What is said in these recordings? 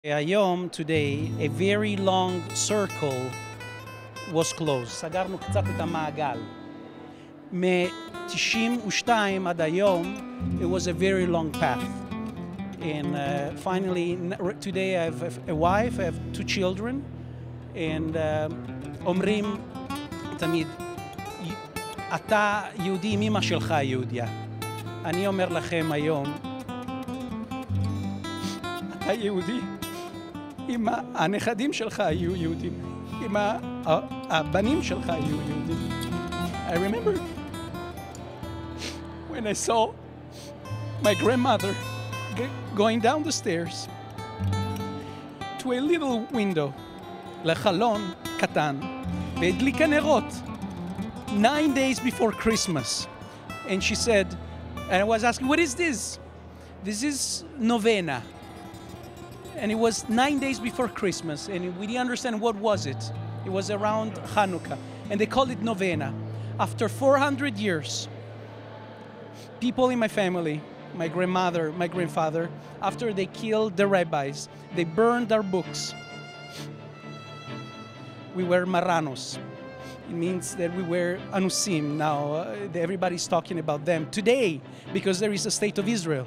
היום, today, a very long circle was closed. סגרנו קצת את המעגל. מ-92 עד היום, it was a very long path. And finally, today I have a wife, I have 2 children, and אומרים תמיד, אתה יהודי, אמא שלך יהודיה. אני אומר לכם היום, אתה יהודי, אמא, הנכדים שלך יהיו יהודים, אמא, הבנים שלך יהיו יהודים. I remember when I saw my grandmother going down the stairs to a little window, לחלון קטן, והדליקה נרות, 9 days before Christmas. And she said, and I was asking, what is this? This is novena. And it was 9 days before Christmas, and we didn't understand what was it. It was around Hanukkah, and they called it novena. After 400 years, people in my family, my grandmother, my grandfather, after they killed the rabbis, they burned our books. We were marranos. It means that we were anusim. Now everybody's talking about them today because there is a state of Israel.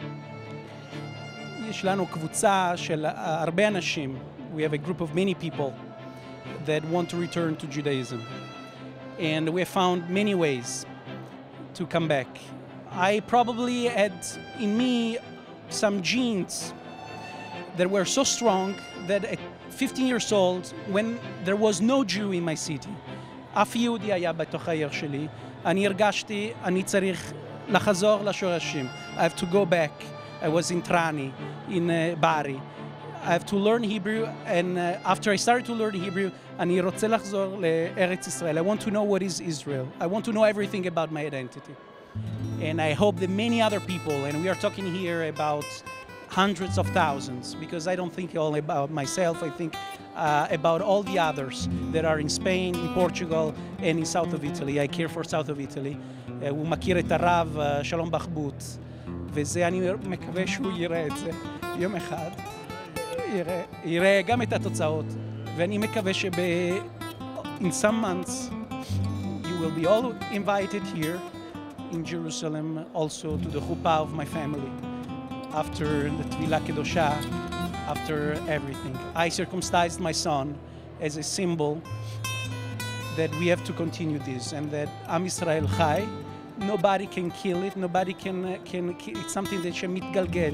יש לנו קבוצה של הרבה אנשים. We have a group of many people that want to return to Judaism. And we have found many ways to come back. I probably had in me some genes that were so strong that at 15 years old, when there was no Jew in my city, אף יהודי היה בתוך העיר שלי, אני הרגשתי, אני צריך לחזור לשורשים. I have to go back. I was in Trani, in Bari. I have to learn Hebrew, and after I started to learn Hebrew, אני רוצה לחזור לארץ ישראל. I want to know what is Israel. I want to know everything about my identity. And I hope that many other people, and we are talking here about hundreds of thousands, because I don't think only about myself, I think about all the others that are in Spain, in Portugal, and in south of Italy. I care for south of Italy. הוא מכיר את הרב שלום בחבוט, וזה אני מקווה שהוא יראה את זה יום אחד, יראה גם את התוצאות, ואני מקווה in some months you will be all invited here in Jerusalem, also to the chuppah of my family. After the Tvilah Kedosha, after everything. I circumcised my son as a symbol that we have to continue this, and that Am Yisrael Chai, nobody can kill it, nobody can it's something that שמתגלגל.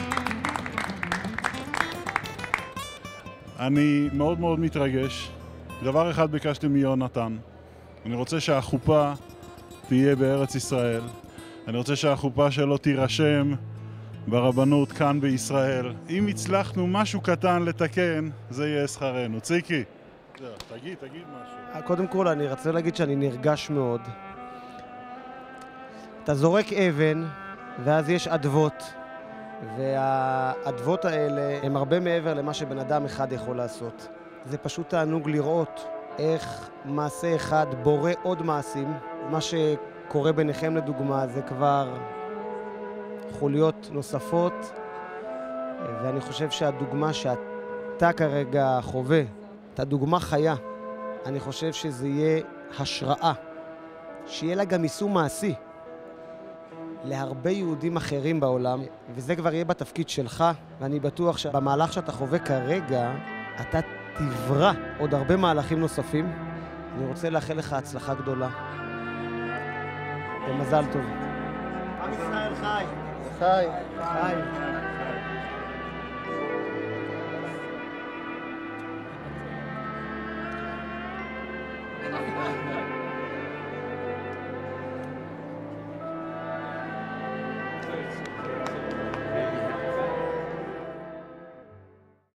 אני מאוד מאוד מתרגש. דבר אחד ביקשתי מיונתן. אני רוצה שהחופה תהיה בארץ ישראל. אני רוצה שהחופה שלו תירשם ברבנות כאן בישראל. אם הצלחנו משהו קטן לתקן, זה יהיה שכרנו. ציקי, תגיד משהו. קודם כל אני רוצה להגיד שאני נרגש מאוד. אתה זורק אבן, ואז יש אדוות, והאדוות האלה הם הרבה מעבר למה שבן אדם אחד יכול לעשות. זה פשוט תענוג לראות איך מעשה אחד בורא עוד מעשים. מה שקורה ביניכם לדוגמה זה כבר חוליות נוספות, ואני חושב שהדוגמה שאתה כרגע חווה, אתה דוגמה חיה. אני חושב שזה יהיה השראה, שיהיה לה גם יישום מעשי להרבה יהודים אחרים בעולם, וזה כבר יהיה בתפקיד שלך, ואני בטוח שבמהלך שאתה חווה כרגע, אתה תברא עוד הרבה מהלכים נוספים. אני רוצה לאחל לך הצלחה גדולה. ומזל טוב. עם ישראל חי. חי. חי. חי.